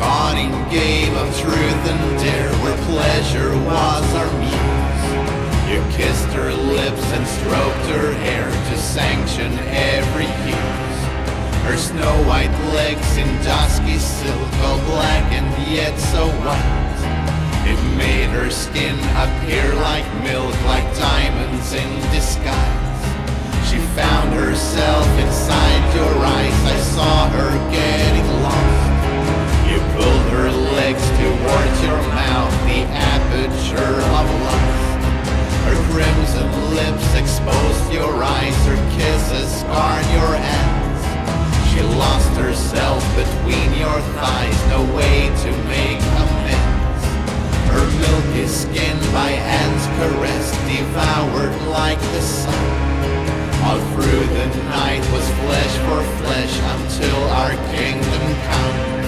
taunting game of truth and dare, where pleasure was our muse. You kissed her lips and stroked her hair to sanction every use. Her snow-white legs in dusky silk, all black and yet so white. It made her skin appear like milk, like diamonds in disguise. She found herself inside your eyes. I saw her getting lost. You pulled her legs towards your mouth, the aperture of lust. Her crimson lips exposed your eyes, her kisses scarred your hands. She lost herself between your thighs, no way to make amends. Her milky skin by hands caressed, devoured like the sun. All through the night was flesh for flesh until our kingdom comes.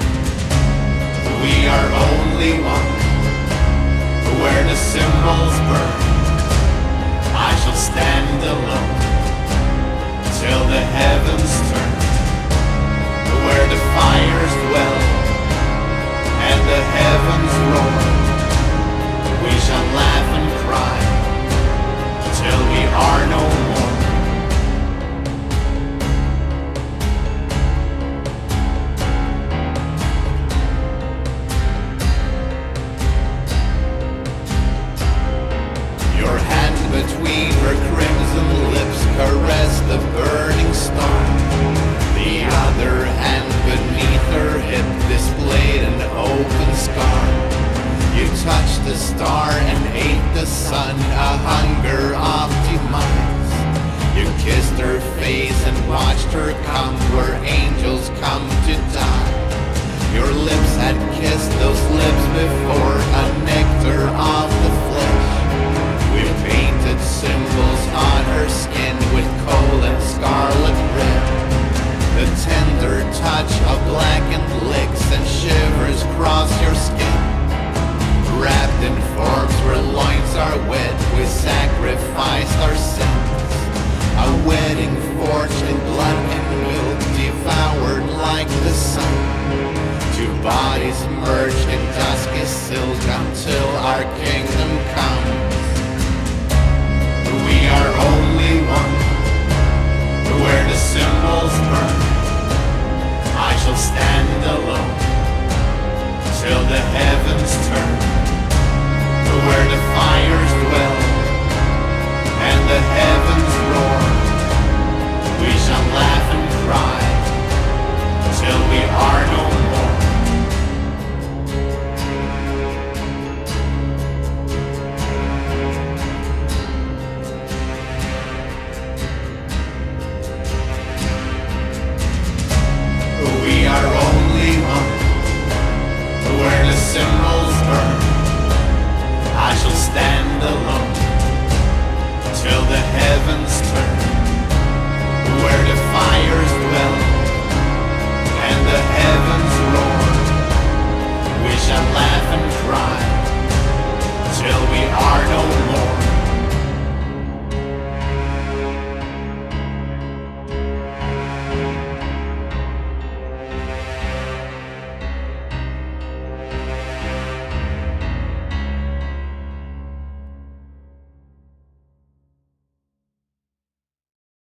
We are only one, where the symbols burn. I shall stand alone till the heavens turn, where the fires dwell and the heavens roar. We shall laugh and cry till we are no more. Your hand between her crimson lips caressed the burning star. The other hand beneath her hip displayed an open scar. You touched the star and ate the sun, a hunger of demise. You kissed her face and watched her come where angels come to die. Your lips had kissed those lips before, a nectar of the flesh. We painted symbols on her skin with coal and scarlet red. The tender touch of blackened licks and shivers cross your skin. Wrapped in forms where loins are wet, we sacrificed our sins. A wedding forged in blood and milk, devoured like the sun. Two bodies merged in dusky silk until our kingdom comes. We are only one, where the symbols burn. I shall stand alone till the heavens turn.